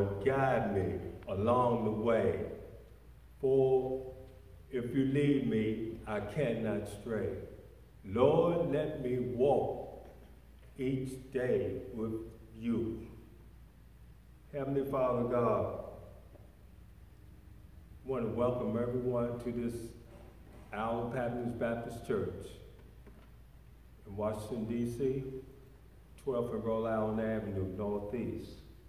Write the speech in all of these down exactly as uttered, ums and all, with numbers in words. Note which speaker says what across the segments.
Speaker 1: Lord, guide me along the way. For if you lead me, I cannot stray. Lord, let me walk each day with you. Heavenly Father God, I want to welcome everyone to this our Patmos Baptist Church in Washington, D C, twelfth and Rhode Island Avenue, Northeast.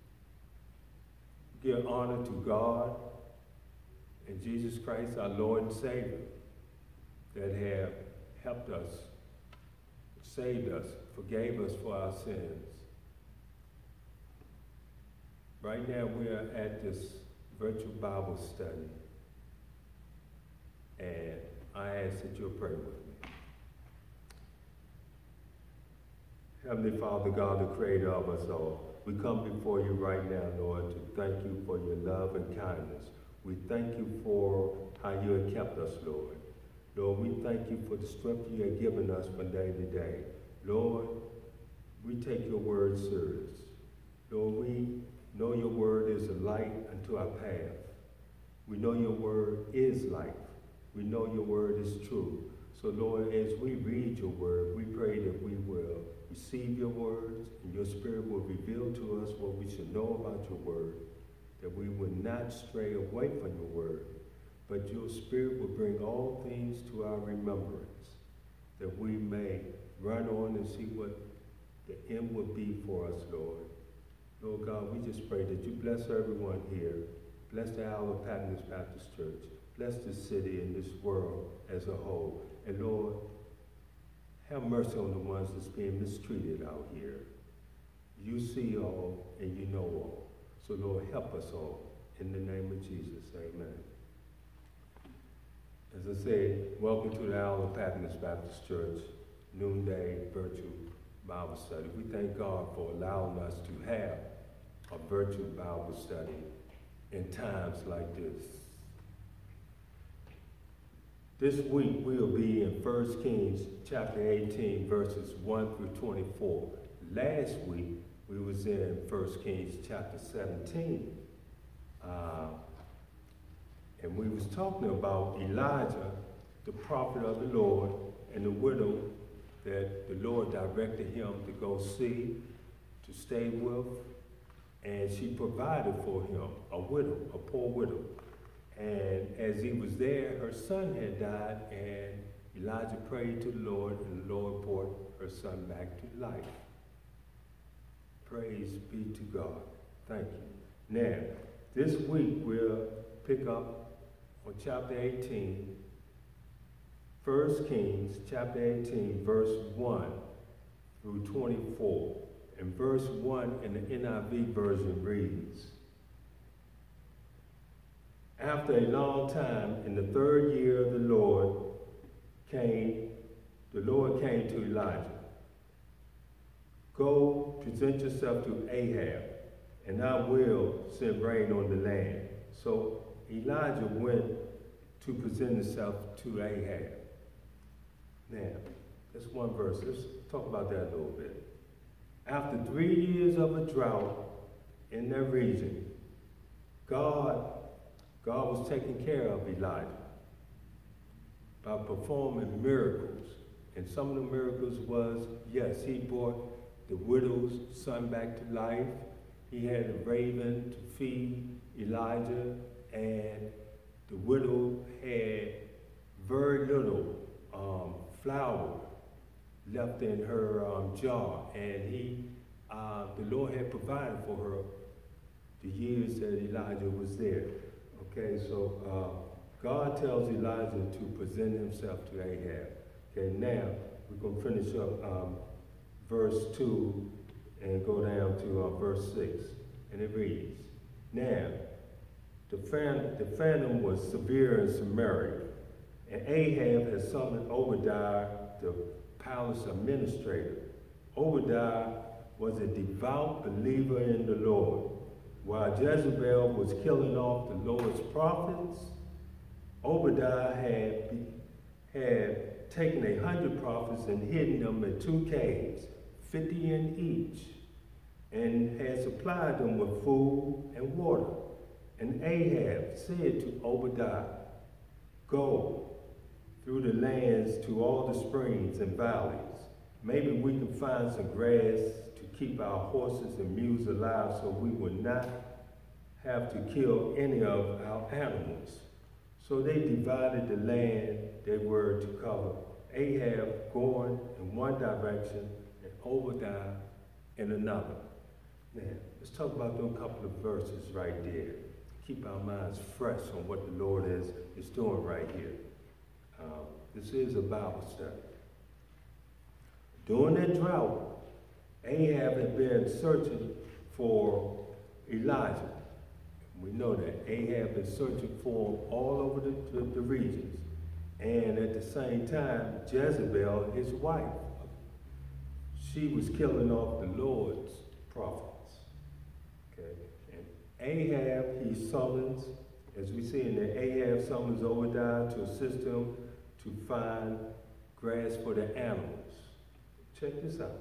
Speaker 1: Give honor to God and Jesus Christ, our Lord and Savior, that have helped us, saved us, forgave us for our sins. Right now we are at this virtual Bible study, and I ask that you'll pray with me. Heavenly Father, God, the creator of us all, we come before you right now, Lord, to thank you for your love and kindness. We thank you for how you have kept us, Lord. Lord, we thank you for the strength you have given us from day to day. Lord, we take your word serious. Lord, we know your word is a light unto our path. We know your word is life. We know your word is true. So, Lord, as we read your word, we pray that we will receive your words and your spirit will reveal to us what we should know about your word, that we will not stray away from your word, but your spirit will bring all things to our remembrance, that we may run on and see what the end will be for us, Lord. Lord God, we just pray that you bless everyone here. Bless the Isle of Patmos Baptist Church. Bless this city and this world as a whole. And Lord, have mercy on the ones that's being mistreated out here. You see all and you know all. So Lord, help us all. In the name of Jesus, amen. As I said, welcome to the Isle of Patmos Baptist Church, Noonday Virtual Bible Study. We thank God for allowing us to have a virtual Bible study in times like this. This week we'll be in First Kings chapter eighteen, verses one through twenty-four. Last week we was in First Kings chapter seventeen. Uh, and we was talking about Elijah, the prophet of the Lord, and the widow that the Lord directed him to go see, to stay with, and she provided for him, a widow, a poor widow. And as he was there, her son had died, and Elijah prayed to the Lord, and the Lord brought her son back to life. Praise be to God. Thank you. Now, this week we'll pick up on chapter eighteen, First Kings chapter eighteen, verse one through twenty-four. And verse one in the N I V version reads, after a long time, in the third year of the Lord came, the Lord came to Elijah. Go, present yourself to Ahab, and I will send rain on the land. So Elijah went to present himself to Ahab. Now, that's one verse. Let's talk about that a little bit. After three years of a drought in that region, God God was taking care of Elijah by performing miracles. And some of the miracles was, yes, he brought the widow's son back to life. He had a raven to feed Elijah, and the widow had very little um, flour left in her um, jar. And he, uh, the Lord had provided for her the years that Elijah was there. Okay, so uh, God tells Elijah to present himself to Ahab. Okay, now we're going to finish up um, verse two and go down to uh, verse six. And it reads, now, the, fan, the famine was severe in Samaria, and Ahab had summoned Obadiah, the palace administrator. Obadiah was a devout believer in the Lord. While Jezebel was killing off the Lord's prophets, Obadiah had, had taken a hundred prophets and hidden them in two caves, fifty in each. and had supplied them with food and water. And Ahab said to Obadiah, go through the lands to all the springs and valleys. Maybe we can find some grass to keep our horses and mules alive so we will not have to kill any of our animals. So they divided the land they were to cover, Ahab going in one direction and Obadiah in another. Now, let's talk about those couple of verses right there. Keep our minds fresh on what the Lord is, is doing right here. Um, this is a Bible study. During that drought, Ahab had been searching for Elijah. We know that Ahab been searching for him all over the, the, the regions. And at the same time, Jezebel, his wife, she was killing off the Lord's prophets. Okay? And Ahab, he summons, as we see in there, Ahab summons Obadiah to assist him to find grass for the animals. Check this out.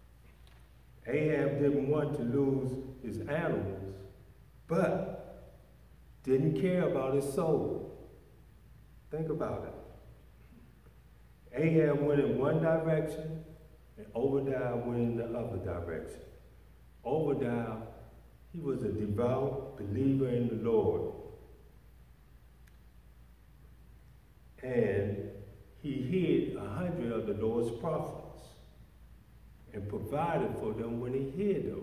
Speaker 1: Ahab didn't want to lose his animals, but didn't care about his soul. Think about it. Ahab went in one direction, and Obadiah went in the other direction. Obadiah, he was a devout believer in the Lord. And he hid a hundred of the Lord's prophets and provided for them when he hid them.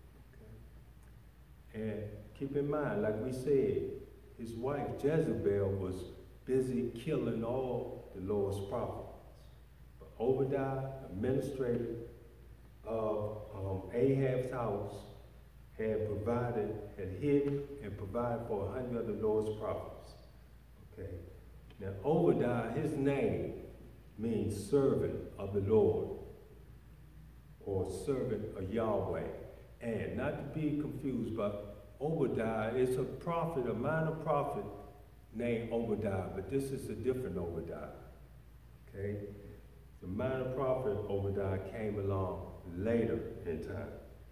Speaker 1: Okay? And keep in mind, like we said, his wife Jezebel was busy killing all the Lord's prophets. But Obadiah, administrator of um, Ahab's house, had provided, had hidden and provided for a hundred of the Lord's prophets. Okay. Now Obadiah, his name means servant of the Lord, or servant of Yahweh. And not to be confused, but Obadiah is a prophet, a minor prophet named Obadiah, but this is a different Obadiah. Okay? The minor prophet Obadiah came along later in time.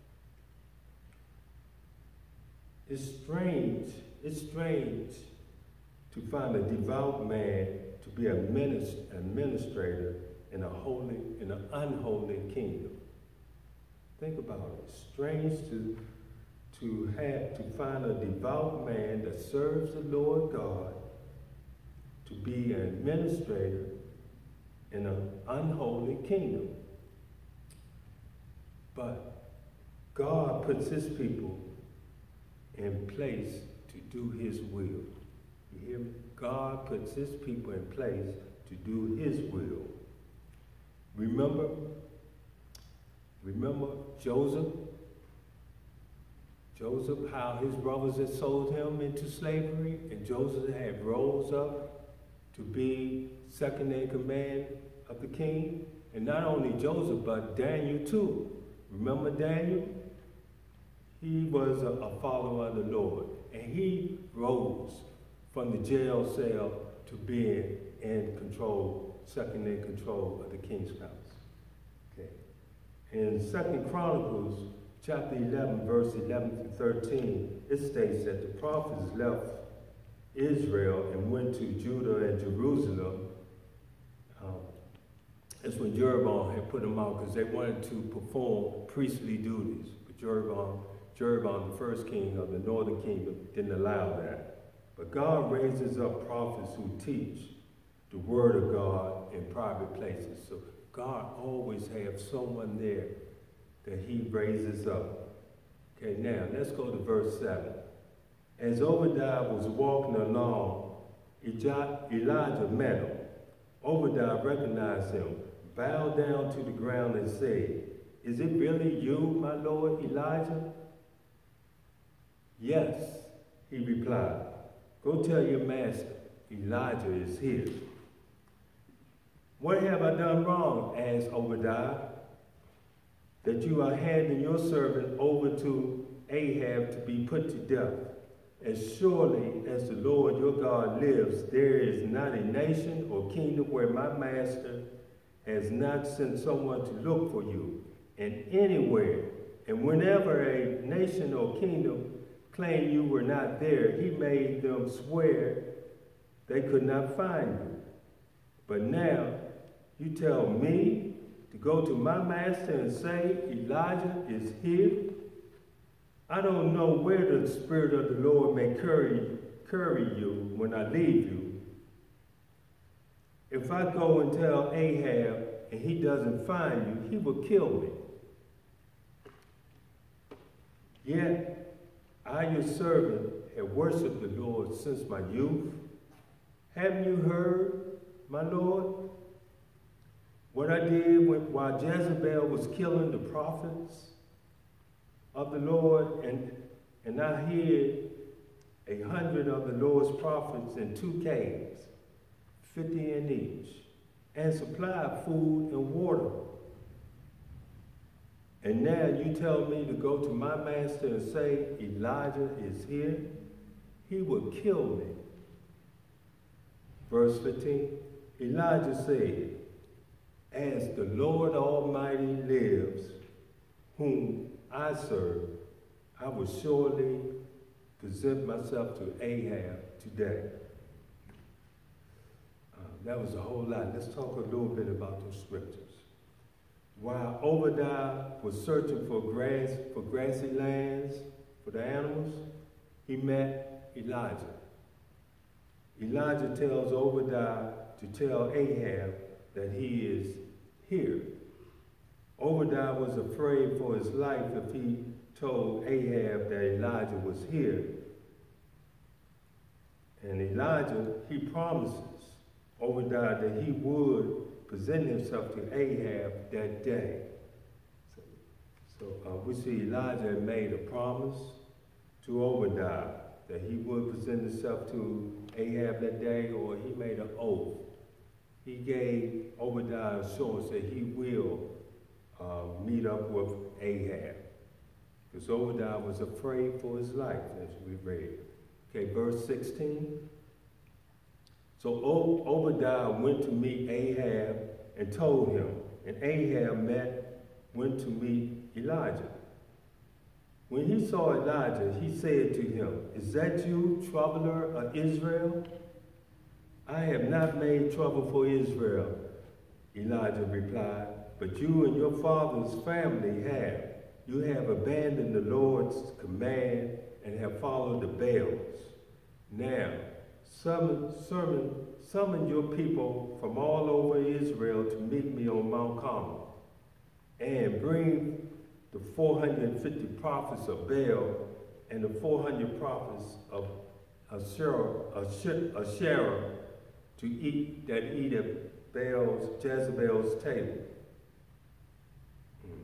Speaker 1: It's strange, it's strange to find a devout man to be a administrator in a holy, in an unholy kingdom. Think about it. It's strange to, to have to find a devout man that serves the Lord God to be an administrator in an unholy kingdom. But God puts his people in place to do his will. You hear me? God puts his people in place to do his will. Remember, remember Joseph? Joseph, how his brothers had sold him into slavery, and Joseph had rose up to be second in command of the king. And not only Joseph, but Daniel too. Remember Daniel? He was a, a follower of the Lord, and he rose from the jail cell to being in control, second in control of the king's palace. Okay. In Second Chronicles, chapter eleven, verse eleven through thirteen, it states that the prophets left Israel and went to Judah and Jerusalem. Um, that's when Jeroboam had put them out because they wanted to perform priestly duties. But Jeroboam, Jeroboam, the first king of the northern kingdom, didn't allow that. But God raises up prophets who teach the word of God in private places. So God always has someone there that he raises up. Okay, now let's go to verse seven. As Obadiah was walking along, Elijah met him. Obadiah recognized him, bowed down to the ground and said, "Is it really you, my Lord Elijah?" "Yes," he replied. "Go tell your master, Elijah is here." "What have I done wrong?" asked Obadiah, "that you are handing your servant over to Ahab to be put to death? As surely as the Lord your God lives, there is not a nation or kingdom where my master has not sent someone to look for you. And anywhere And whenever a nation or kingdom claimed you were not there, he made them swear they could not find you. But now you tell me to go to my master and say, Elijah is here? I don't know where the Spirit of the Lord may carry, carry you when I leave you. If I go and tell Ahab and he doesn't find you, he will kill me. Yet I, your servant, have worshipped the Lord since my youth. Haven't you heard, my Lord, what I did when, while Jezebel was killing the prophets of the Lord, and, and I hid a hundred of the Lord's prophets in two caves, fifty in each, and supplied food and water. And now you tell me to go to my master and say, Elijah is here? He will kill me. Verse fifteen, Elijah said, as the Lord Almighty lives, whom I serve, I will surely present myself to Ahab today. Uh, that was a whole lot. Let's talk a little bit about those scriptures. While Obadiah was searching for grass, for grassy lands, for the animals, he met Elijah. Elijah tells Obadiah to tell Ahab that he is here. Obadiah was afraid for his life if he told Ahab that Elijah was here. And Elijah, he promises Obadiah that he would present himself to Ahab that day. So, so uh, we see Elijah had made a promise to Obadiah that he would present himself to Ahab that day, or he made an oath. He gave Obadiah assurance that he will uh, meet up with Ahab, because Obadiah was afraid for his life, as we read. Okay, verse sixteen. So Ob Obadiah went to meet Ahab and told him, and Ahab met, went to meet Elijah. When he saw Elijah, he said to him, is that you, troubler of Israel? I have not made trouble for Israel, Elijah replied, but you and your father's family have. You have abandoned the Lord's command and have followed the Baals. Now, summon, summon, summon your people from all over Israel to meet me on Mount Carmel, and bring the four hundred fifty prophets of Baal and the four hundred prophets of Asherah, Asherah to eat that eat at Baal's, Jezebel's table. Hmm.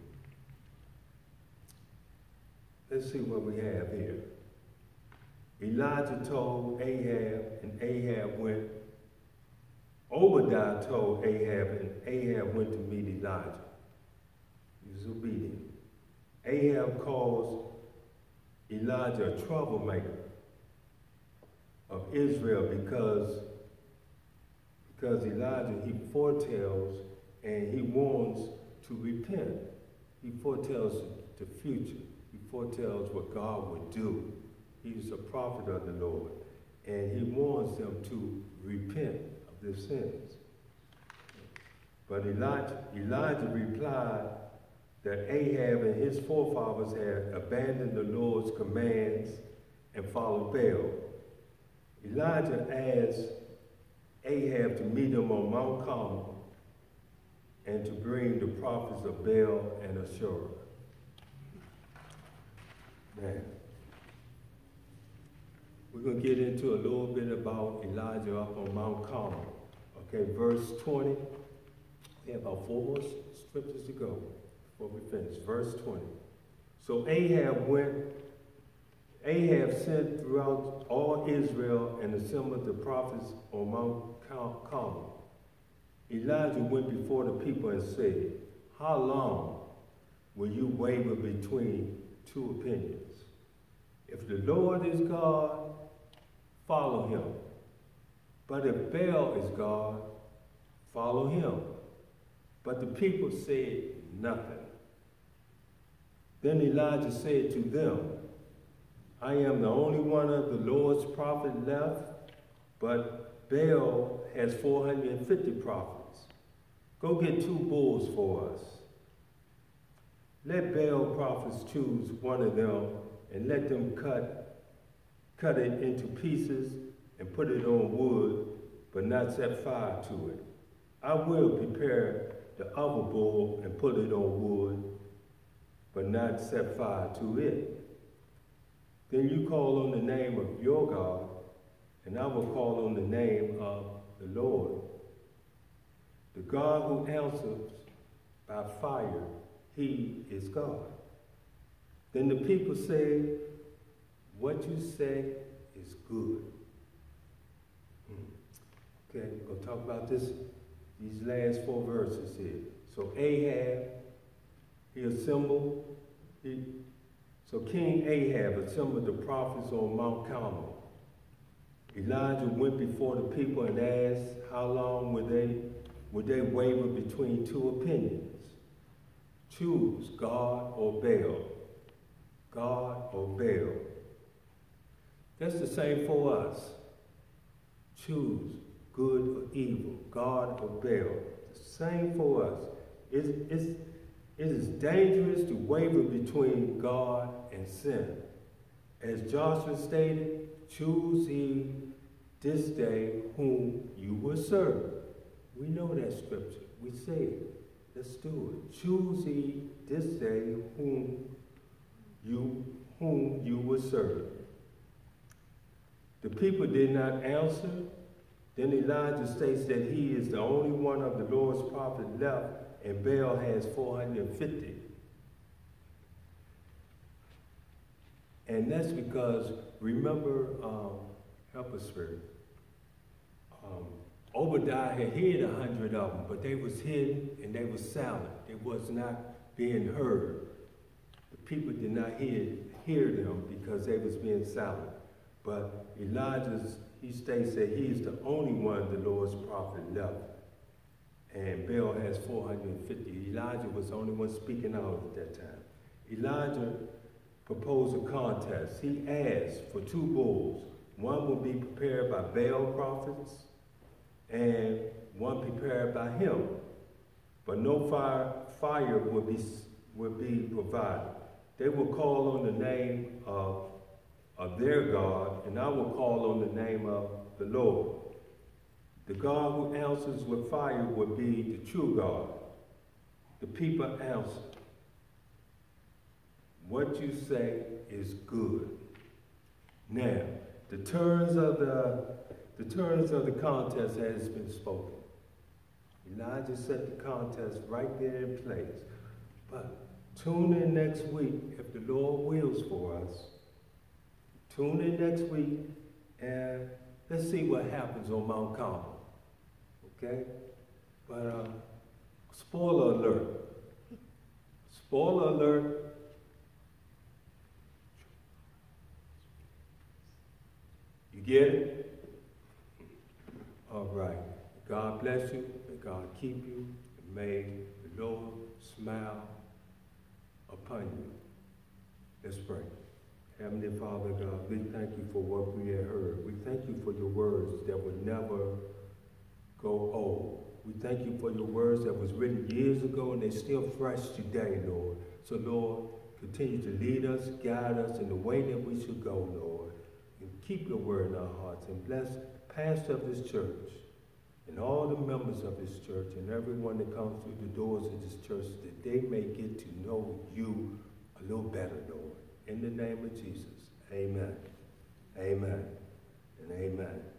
Speaker 1: Let's see what we have here. Elijah told Ahab, and Ahab went. Obadiah told Ahab, and Ahab went to meet Elijah. He was obedient. Ahab calls Elijah a troublemaker of Israel because, because Elijah, he foretells and he warns to repent. He foretells the future. He foretells what God would do. He's a prophet of the Lord, and he warns them to repent of their sins. But Elijah, Elijah replied that Ahab and his forefathers had abandoned the Lord's commands and followed Baal. Elijah asked Ahab to meet him on Mount Carmel and to bring the prophets of Baal and Asherah. Man, we're going to get into a little bit about Elijah up on Mount Carmel. Okay, verse twenty. We have about four more scriptures to go before we finish. Verse twenty. So Ahab went, Ahab sent throughout all Israel and assembled the prophets on Mount Carmel. Elijah went before the people and said, how long will you waver between two opinions? If the Lord is God, follow him. But if Baal is God, follow him. But the people said nothing. Then Elijah said to them, I am the only one of the Lord's prophets left, but Baal has four hundred fifty prophets. Go get two bulls for us. Let Baal prophets choose one of them and let them cut, cut it into pieces and put it on wood, but not set fire to it. I will prepare the other bull and put it on wood, but not set fire to it. Then you call on the name of your God, and I will call on the name of the Lord. The God who answers by fire, he is God. Then the people say, what you say is good. Hmm. Okay, we're going to talk about this, these last four verses here. So Ahab, he assembled, he, so King Ahab assembled the prophets on Mount Carmel. Elijah went before the people and asked how long would they, would they waver between two opinions. Choose God or Baal. God or Baal. That's the same for us. Choose good or evil, God or Baal. The same for us. It's, it's, it is dangerous to waver between God and sin. As Joshua stated, choose ye this day whom you will serve. We know that scripture. We say it. Let's do it. Choose ye this day whom you whom you will serve. The people did not answer. Then Elijah states that he is the only one of the Lord's prophets left, and Baal has four hundred fifty. And that's because, remember, um, help us, Spirit, um, Obadiah had hid a hundred of them, but they was hidden and they was silent. It was not being heard. The people did not hear, hear them because they was being silent. But Elijah's, he states that he is the only one the Lord's prophet left. And Baal has four hundred fifty. Elijah was the only one speaking out at that time. Elijah proposed a contest. He asked for two bulls. One would be prepared by Baal prophets and one prepared by him. But no fire, fire would be, would be provided. They will call on the name of, of their God, and I will call on the name of the Lord. The God who answers with fire would be the true God. The people answered, what you say is good. Now, the terms of the, the terms of the contest has been spoken. Elijah set the contest right there in place. But tune in next week, if the Lord wills for us. Tune in next week, and let's see what happens on Mount Carmel. Okay? But uh, spoiler alert. Spoiler alert. You get it? All right. God bless you. May God keep you. And may the Lord smile upon you. Let's pray. Heavenly Father God, we thank you for what we have heard. We thank you for your words that would never go old. We thank you for your words that was written years ago and they're still fresh today, Lord. So, Lord, continue to lead us, guide us in the way that we should go, Lord. And keep your word in our hearts and bless the pastor of this church and all the members of this church and everyone that comes through the doors of this church, that they may get to know you a little better, Lord. In the name of Jesus, amen, amen, and amen.